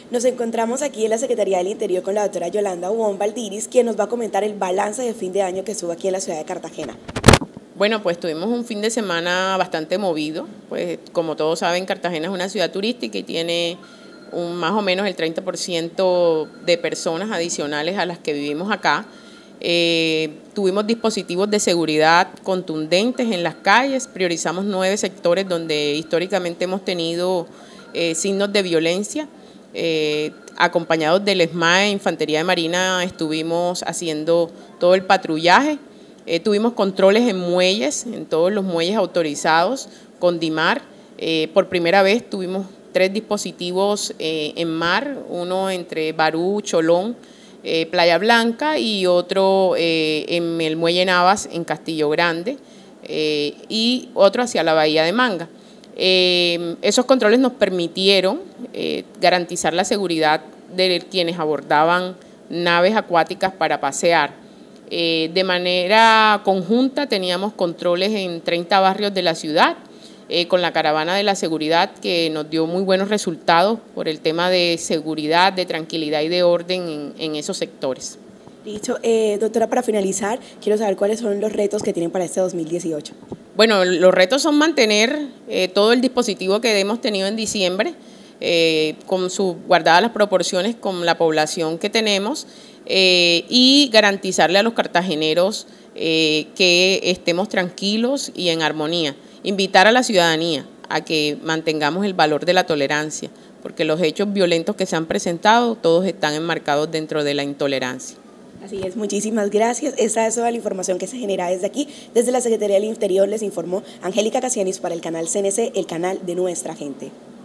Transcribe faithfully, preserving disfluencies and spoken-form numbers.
Nos encontramos aquí en la Secretaría del Interior con la doctora Yolanda Ubón Valdiris, quien nos va a comentar el balance de fin de año que estuvo aquí en la ciudad de Cartagena. Bueno, pues tuvimos un fin de semana bastante movido, pues como todos saben, Cartagena es una ciudad turística y tiene un, más o menos el treinta por ciento de personas adicionales a las que vivimos acá. Eh, tuvimos dispositivos de seguridad contundentes en las calles, priorizamos nueve sectores donde históricamente hemos tenido eh, signos de violencia. Eh, acompañados del ESMAD, Infantería de Marina, estuvimos haciendo todo el patrullaje. Eh, tuvimos controles en muelles, en todos los muelles autorizados con DIMAR. Eh, por primera vez tuvimos tres dispositivos eh, en mar, uno entre Barú, Cholón, eh, Playa Blanca y otro eh, en el muelle Navas en Castillo Grande eh, y otro hacia la Bahía de Manga. Eh, esos controles nos permitieron eh, garantizar la seguridad de quienes abordaban naves acuáticas para pasear. Eh, de manera conjunta teníamos controles en treinta barrios de la ciudad, eh, con la caravana de la seguridad que nos dio muy buenos resultados por el tema de seguridad, de tranquilidad y de orden en, en esos sectores. Listo. Eh, doctora, para finalizar, quiero saber cuáles son los retos que tienen para este dos mil dieciocho. Bueno, los retos son mantener eh, todo el dispositivo que hemos tenido en diciembre, eh, con su, guardadas las proporciones con la población que tenemos, eh, y garantizarle a los cartageneros eh, que estemos tranquilos y en armonía. Invitar a la ciudadanía a que mantengamos el valor de la tolerancia, porque los hechos violentos que se han presentado, todos están enmarcados dentro de la intolerancia. Así es, muchísimas gracias. Esta es toda la información que se genera desde aquí. Desde la Secretaría del Interior les informó Angélica Casianis para el canal C N C, el canal de nuestra gente.